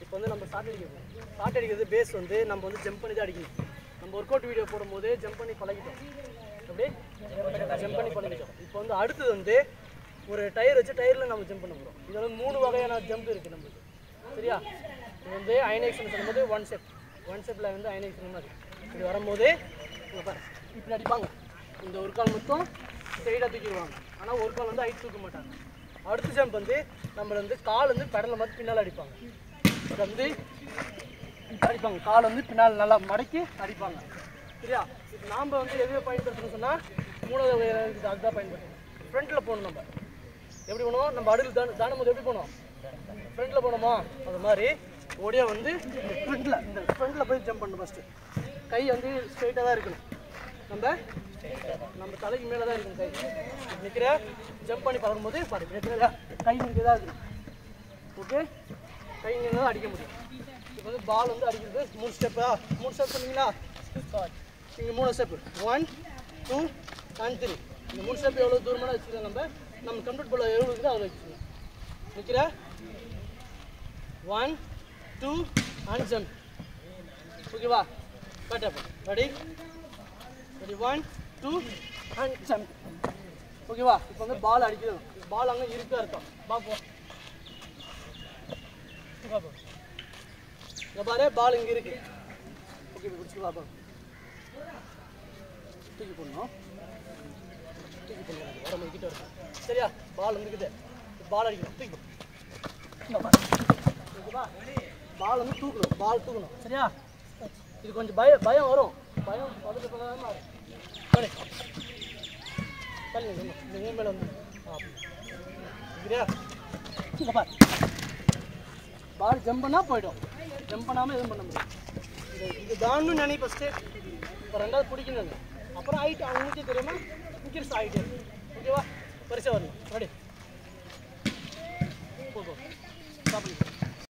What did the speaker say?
இப்போ வந்து நம்ம ஷார்ட் அடிக்கணும். ஷார்ட் அடிக்கிறது பேஸ் வந்து நம்ம வந்து ஜம்ப் பண்ணி தான் அடிக்கணும். நம்ம ஒர்க் அவுட் வீடியோ போடும்போது ஜம்ப் பண்ணி பழகிட்டோம். அப்படியே ஜம்ப் பண்ணி பழகிட்டோம். இப்போ வந்து அடுத்தது வந்து ஒரு டயர் வச்சு டயரில் நம்ம ஜம்ப் பண்ண போகிறோம். இதில் வந்து 3 வகையான ஜம்ப் இருக்குது நம்மளுக்கு. சரியா? இது வந்து அயனைசேஷன் சொல்லும்போது ஒன் ஸ்டெப்பில் வந்து அயனைசேஷன் மாதிரி இப்படி வரும்போது இப்படி அடிப்பாங்க. இந்த ஒரு கால் மட்டும் ஸ்ட்ரெயிட்டாக தூக்கிடுவாங்க. ஆனால் ஒரு கால் வந்து ஹைட் தூக்க மாட்டாங்க. அடுத்த ஜம்ப் வந்து நம்மளை வந்து கால் வந்து பெடலில் மாதிரி பின்னால் அடிப்பாங்க. இதை வந்து அடிப்பாங்க. கால் வந்து பின்னால் நல்லா மடக்கி அடிப்பாங்க. சரியா? இப்போ நாம் வந்து எதுவே பயன்படுத்தணும்னு சொன்னால் 3வது வகை இருக்குது. அதுதான் பயன்படுத்தணும். ஃப்ரண்ட்டில் போகணும். நம்ம எப்படி போனோம்? நம்ம அடுத்து தாண்டும் போது எப்படி போனோம்? ஃப்ரண்ட்டில் போனோமா? அது மாதிரி ஓடியா வந்து இந்த ஃப்ரண்ட்டில் போய் ஜம்ப் பண்ணணும். ஃபஸ்ட்டு கை வந்து ஸ்ட்ரெயிட்டாக தான் இருக்கணும். நம்ம தலைக்கு மேலே தான் இருக்கணும். கை நிற்கிற ஜம்ப் பண்ணி பார்க்கும்போது பாரு நிற்கிறதா கை இங்கே தான் இருக்கணும். ஓகே, கை இங்கே தான் அடிக்க முடியும். இப்போ வந்து பால் வந்து அடிக்கிறது 3 ஸ்டெப் சொன்னீங்களா? இங்கே 3 ஸ்டெப்பு 1 2 and 3. இந்த 3 ஸ்டெப் எவ்வளோ தூரமாக வச்சுக்கலாம். நம்ம கம்ப்ளீட் பால் எவ்வளோ இருக்குதோ அதை வச்சுக்கலாம். நிற்கிற 1 2 and ஜம்ப். ஓகேவா? கரெக்டாக ரெடி 1 2 and ஜம்ப். ஓகேவா? இப்போ வந்து பால் அடிக்கணும். பால் அங்கே இருக்கா இருக்கும். பார்ப்போம். இங்கே பாரு, பால் இங்கே இருக்கு. ஓகே, இப்போ பிடிச்சி பார்ப்போம். தூக்கி போடணும். வர கிட்ட இருக்கும். சரியா? பால் வந்துருக்குது. பால் அடிக்கணும். தூக்கி ஓகேவா? பால் வந்து தூக்கணும். பால் தூக்கணும். சரியா? இது கொஞ்சம் பயம் வரும். பயம் பதட்டப்படாமல் சரி தள்ளி இந்த மேலே வந்து சரியா? இங்கே பார், பால் ஜம்ப் பண்ணால் போய்டும். ஜம்ப் பண்ணாமல் எதுவும் பண்ண முடியும். இது தான்னு நினை ஃபஸ்ட்டு. இப்போ 2வது பிடிக்கணும். அப்புறம் ஹைட் அவங்களுக்கே தெரியாமல் இன்க்ரீஸ் ஆகிட்டே இருக்கும். ஓகேவா? பரிசா வரணும். ரெடி